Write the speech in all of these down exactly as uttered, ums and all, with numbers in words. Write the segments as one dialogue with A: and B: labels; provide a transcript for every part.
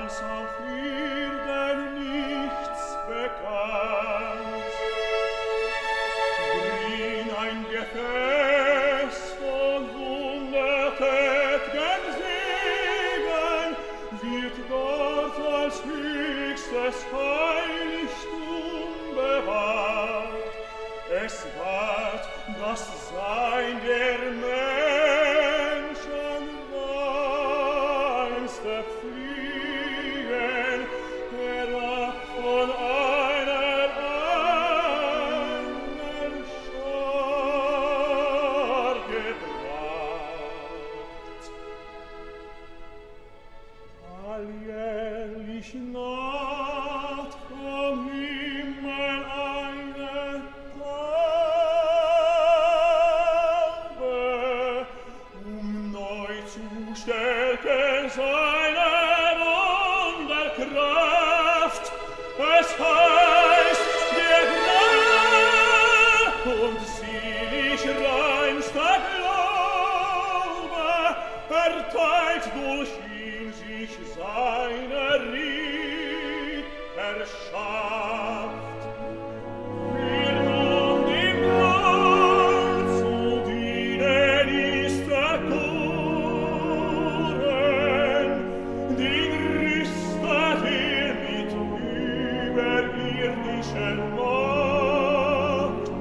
A: als auf Erden nichts bekannt. Bring ein Gefäß von wundertät'gen Segen, wird dort als höchstes Heiligtum bewahrt. Es ward das Sein der Menschen reinste Pfliegen, herab von einer anderen Schar gebracht. Alljährlich naht vom Himmel eine Taube, um neu zu stärken seine Wunderkraft. Es heißt, der Gnade und selig reinster Glaube erteilt durch ihn sich seine Ritterschaft. Wir nun dem Land zu dienen ist erkoren, den rüstet er mit überirdischer Macht.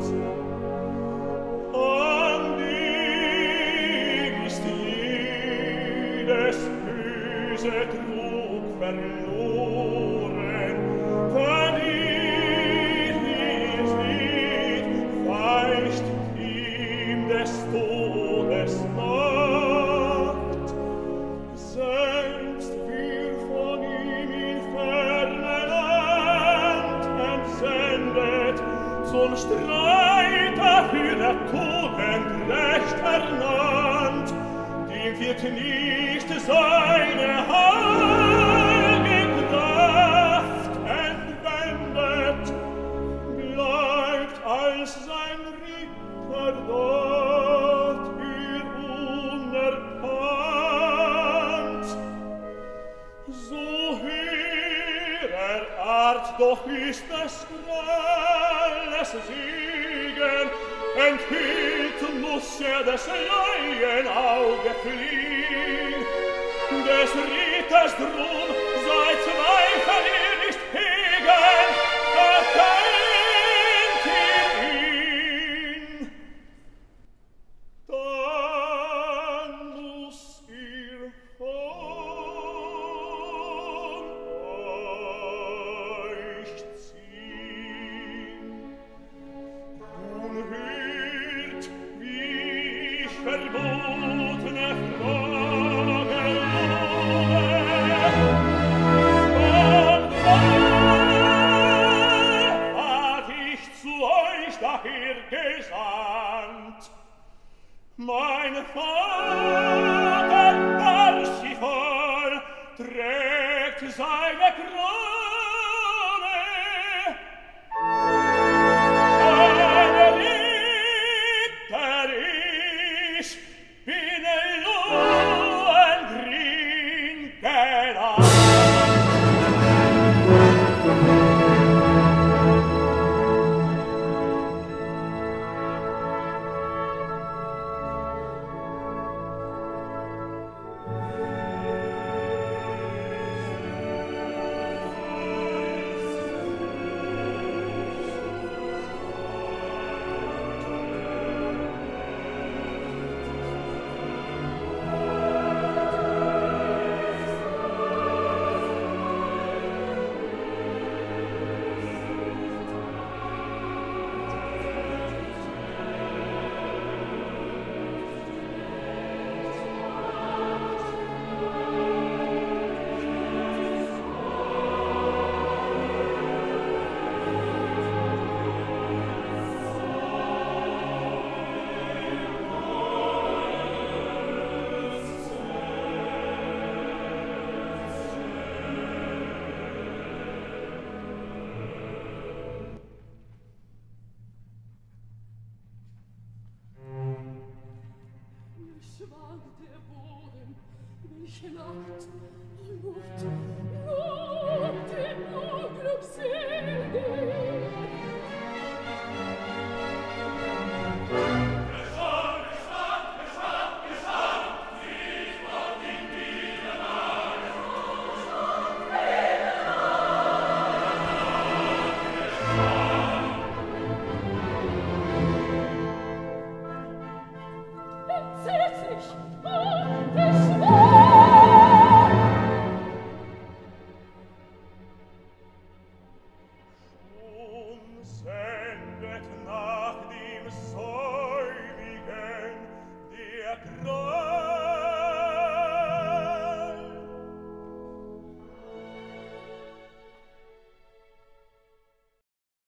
A: An dem ist jedes böse Trug verloren, verliert ihr seht, weicht ihm des Todes Macht. Selbst wir von ihm in ferne Land entsendet, zum Streiter für der Tugend Recht ernannt, dem wird nicht seine heilige Kraft entwendet, bleibt als sein Ritter dort ihr unerkannt. So höherer Art doch ist des grelles Segen, enthüllt muss er des Laienauge fliehen. Des Ritters drum sei Zweifel ihr nicht hegen, erkennt ihr ihn. Dann muss ihr von euch ziehen. Nun hört, wie ich verbotene Frage lohne. Von wann hat ich zu euch daher gesandt? Mein Vater Parsifal trägt seine Krone